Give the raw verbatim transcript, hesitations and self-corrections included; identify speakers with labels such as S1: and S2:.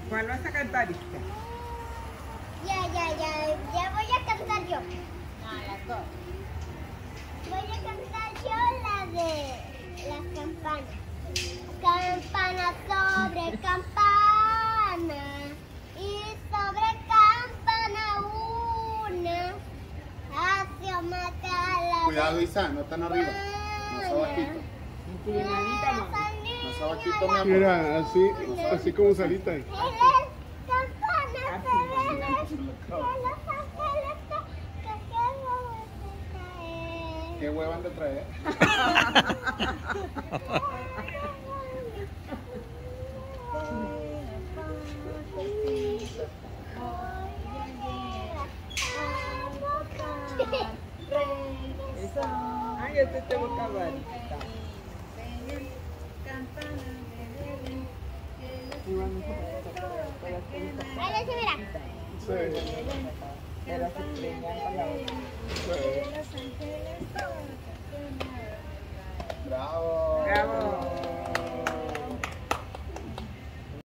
S1: ¿Cuál vas a cantar, Ista?
S2: Ya, ya, ya, ya voy a cantar yo.
S3: No, las dos.
S2: Voy a cantar yo la de las campanas. Campana sobre campana y sobre campana una hacia matar la
S4: Cuidado, Isa, no tan arriba. Más abajito.
S1: Inclinadita, no.
S4: Más abajito, mi amor.
S5: Mira, así, así como salita.
S2: Él es campana se ve de los ángeles que quiero
S4: ¿Qué huevan de traer?
S1: Ay, este te voy a acabar.
S2: Ahora sí, mira.
S5: Sí.
S1: De las estrellas para la otra.
S4: Bravo.
S1: Bravo.